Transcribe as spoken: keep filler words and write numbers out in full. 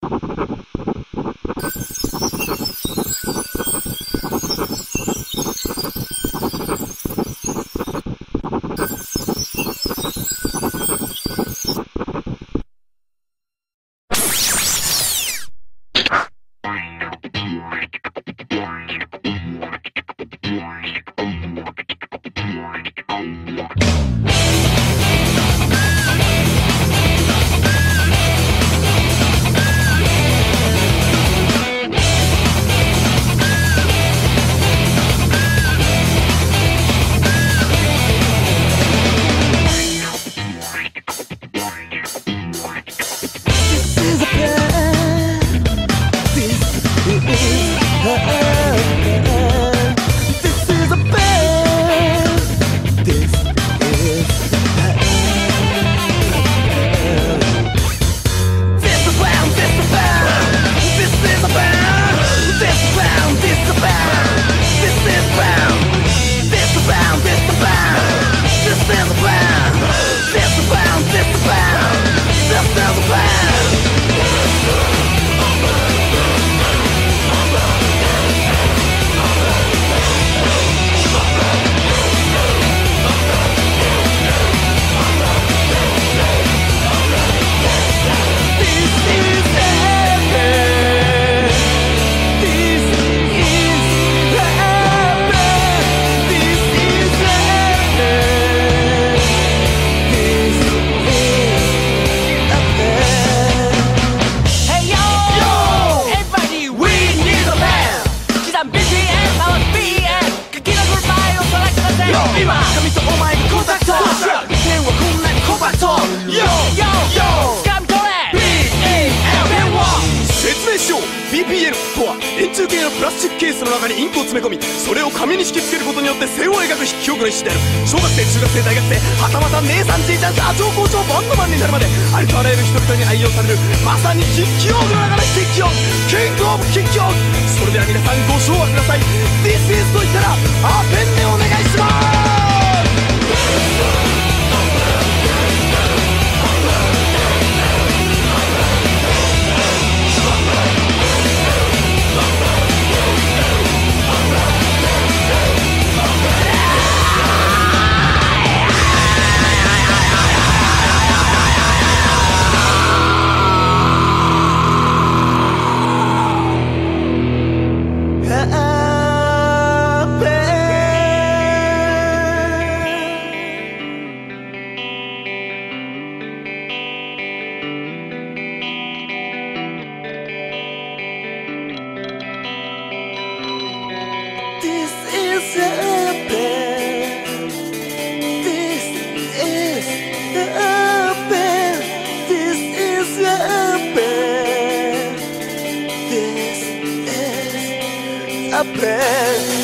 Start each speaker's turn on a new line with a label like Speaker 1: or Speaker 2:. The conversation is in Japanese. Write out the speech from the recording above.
Speaker 1: ビーピーエル とは円柱形のプラスチックケースの中にインクを詰め込み、それを紙に敷き付けることによって線を描く筆記用具の一種である。小学生、中学生、大学生、はたまた姉さん、じいちゃん、社長、校長、バンドマンになるまで、ありとあらゆる人々に愛用されるまさに筆記用具の中の筆記用具、キングオブ筆記用具。それでは皆さんご唱和ください。 This is と言ったらアペンでお願いします。This is a pen.